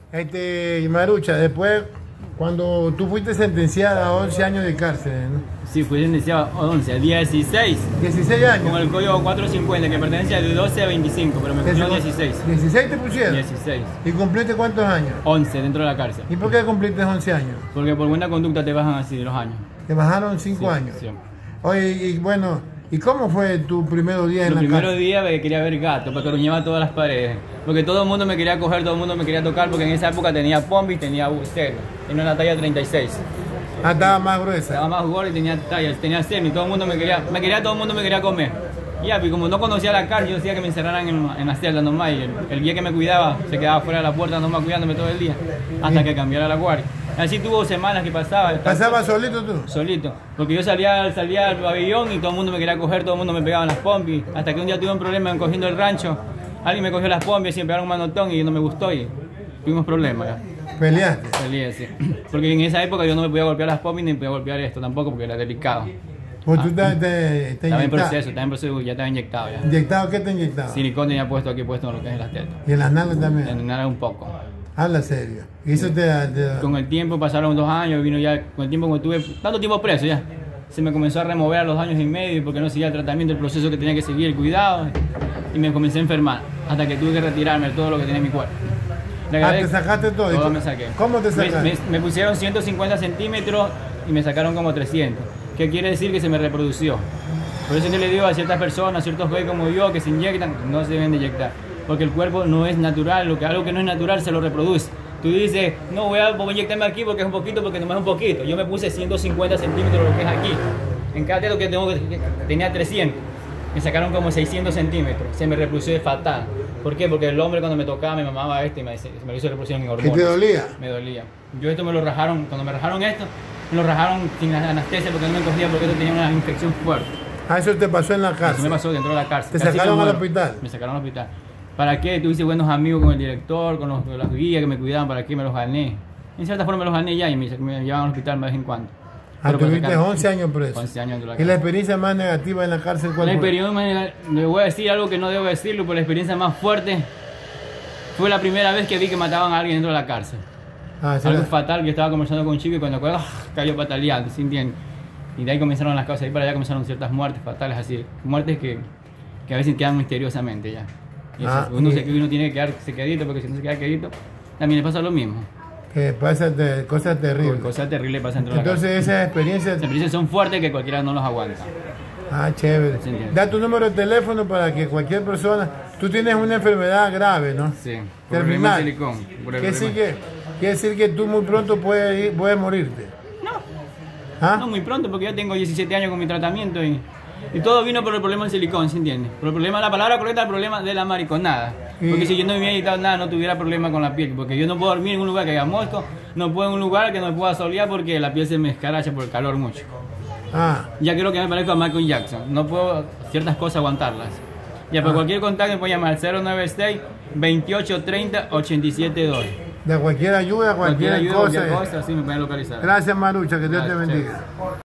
Marucha, después, cuando tú fuiste sentenciada a 11 años de cárcel, ¿no? Sí, fui sentenciado a 11, al día 16. 16 años. Con el código 450, que pertenece de 12 a 25, pero me pusieron 16. ¿16 te pusieron? 16. ¿Y cumpliste cuántos años? 11 dentro de la cárcel. ¿Y por qué cumpliste 11 años? Porque por buena conducta te bajan así los años. Te bajaron 5 Sí, años. siempre. Oye, y bueno, ¿y cómo fue tu primer día en la Los cárcel? primeros días me quería ver gato, porque aruñaba todas las paredes. Porque todo el mundo me quería coger, todo el mundo me quería tocar, porque en esa época tenía pombis, tenía bucero. Tenía una talla 36. Ah, estaba más gruesa. Estaba más gordo y tenía tallas, tenía semi, todo el mundo todo el mundo me quería comer. Y ya, pues como no conocía la cárcel, yo decía que me encerraran en la celda nomás. Y el guía que me cuidaba se quedaba fuera de la puerta nomás cuidándome todo el día, hasta que cambiara la guardia. Así tuvo semanas que pasaba. ¿Pasaba solito tú? Solito, porque yo salía al pabellón y todo el mundo me quería coger, todo el mundo me pegaba en las pompis. Hasta que un día tuve un problema cogiendo el rancho, alguien me cogió las pompis y me pegaron un manotón y no me gustó y tuvimos problemas. ¿Ya? ¿Peleaste? Peleé, sí. Porque en esa época yo no me podía golpear las pompis ni me podía golpear esto tampoco porque era delicado. Pues tú te Estaba en proceso, ya estaba inyectado ya. ¿Inyectado? ¿Qué te inyectaba? Silicona ya puesto aquí, puesto en lo que es las tetas. ¿Y en las nalgas también? En nada un poco. Habla serio. ¿Y eso te... Con el tiempo pasaron 2 años, vino ya, con el tiempo como estuve tanto tiempo preso ya, se me comenzó a remover a los 2 años y medio porque no seguía el tratamiento, el proceso que tenía que seguir, el cuidado, y me comencé a enfermar, hasta que tuve que retirarme de todo lo que tenía en mi cuerpo. ¿Te sacaste todo? Todo me saqué. ¿Cómo te sacaste? Me pusieron 150 centímetros y me sacaron como 300, que quiere decir que se me reprodució. Por eso yo le digo a ciertas personas, a ciertos güeyes como yo, que se inyectan, no se deben de inyectar, porque el cuerpo no es natural, algo que no es natural se lo reproduce. Tú dices, no, voy a inyectarme aquí porque es un poquito, porque nomás es un poquito. Yo me puse 150 centímetros lo que es aquí. En cada dedo que tenía 300. Me sacaron como 600 centímetros. Se me reprodució fatal. ¿Por qué? Porque el hombre cuando me tocaba me mamaba y me hizo reproducción en hormonas. ¿Qué te dolía? Me dolía. Yo esto me lo rajaron, cuando me rajaron esto, me lo rajaron sin anestesia porque no me cogía porque esto tenía una infección fuerte. Ah, eso te pasó en la cárcel. Eso me pasó dentro de la cárcel. ¿Te sacaron al hospital? Me sacaron al hospital. ¿Para qué? Tuve buenos amigos con el director, con los guías que me cuidaban, ¿para qué? Me los gané. En cierta forma me los gané ya y me llevaban al hospital de vez en cuando. Ah, tuviste 11 años preso. 11 años de la ¿Y cárcel. la experiencia más negativa en la cárcel cuál fue? Le voy a decir algo que no debo decirlo, pero la experiencia más fuerte fue la primera vez que vi que mataban a alguien dentro de la cárcel. Ah, algo fatal, que estaba conversando con un chico y cuando cayó pataleando, ¿sí entiendes? Y de ahí comenzaron las cosas, ahí para allá comenzaron ciertas muertes fatales, así, muertes que a veces quedan misteriosamente ya. Y uno tiene que quedarse quedito, porque si no se queda quedito, también le pasa lo mismo. Que pasa cosas terribles. Cosas terribles pasan dentro de la cárcel. Entonces esas experiencias... Las experiencias son fuertes que cualquiera no los aguanta. Ah, chévere. Sí, da tu número de teléfono para que cualquier persona... Tú tienes una enfermedad grave, ¿no? Sí. Terminal. Quiere decir que tú muy pronto puedes morirte. No. ¿Ah? No muy pronto, porque yo tengo 17 años con mi tratamiento y todo vino por el problema del silicón, ¿se entiende? Por el problema, la palabra correcta, el problema de la mariconada. Porque si yo no me hubiera inyectado nada, no tuviera problema con la piel. Porque yo no puedo dormir en un lugar que haya mosco, no puedo en un lugar que no me pueda solear porque la piel se me escaracha por el calor mucho. Ah. Ya creo que me parezco a Michael Jackson. No puedo ciertas cosas aguantarlas. Ya, por cualquier contacto me puede llamar al 096 2830 872. De cualquier ayuda, cualquier cosa, sí me pueden localizar. Gracias, Marucha, que Dios te bendiga.